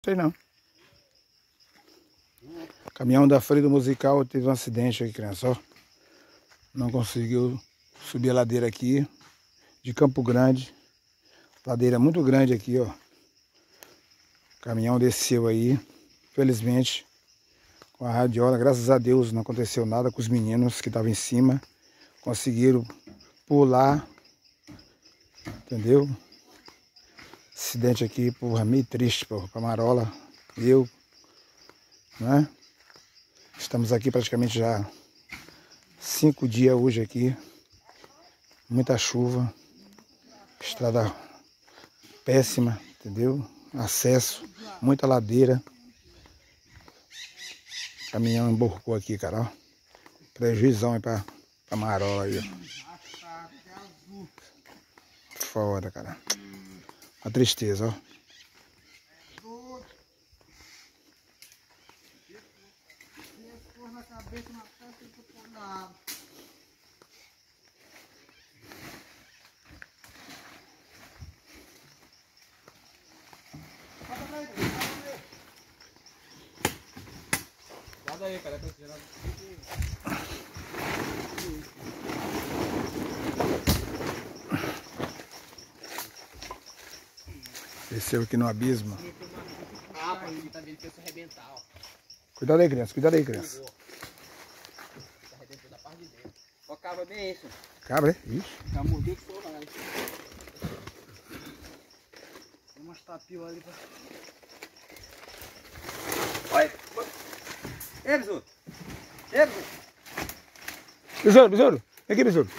Sei não. Caminhão da Freio Musical teve um acidente aqui, criança, ó. Não conseguiu subir a ladeira aqui de Campo Grande. Ladeira muito grande aqui, ó. O caminhão desceu aí. Felizmente, com a radiola, graças a Deus, não aconteceu nada com os meninos que estavam em cima. Conseguiram pular. Entendeu? Acidente aqui, porra, meio triste, porra, pra Marola. Eu, né? Estamos aqui praticamente já 5 dias hoje aqui. Muita chuva. Estrada péssima, entendeu? Acesso, muita ladeira. Caminhão emborcou aqui, cara, ó. Prejuizão aí pra Marola aí, ó. Foda, cara. Uma tristeza, ó. Guarda aí, cara, tô tirando. Desceu aqui no abismo. Ah, pô, aqui tá vendo que eu se arrebentar, ó. Cuidado aí, criança, cuidado aí, criança. Tá arrebentou da parte de dentro. Ó, cava bem isso. Cabra, é? Ixi. Já mordeu que for, vai. Tem umas tapias ali pra... Olha! Ei, besouro! Ei, besouro! Besouro, besouro. Vem aqui, besouro.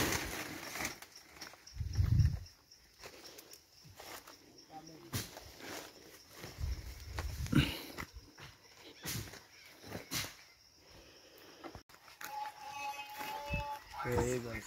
Pega.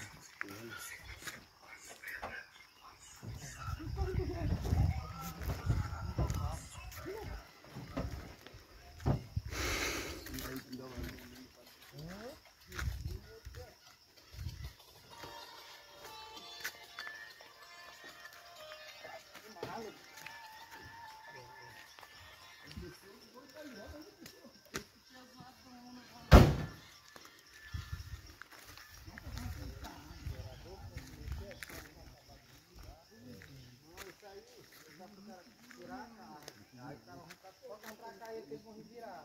Pode comprar cá aí que eles vão virar.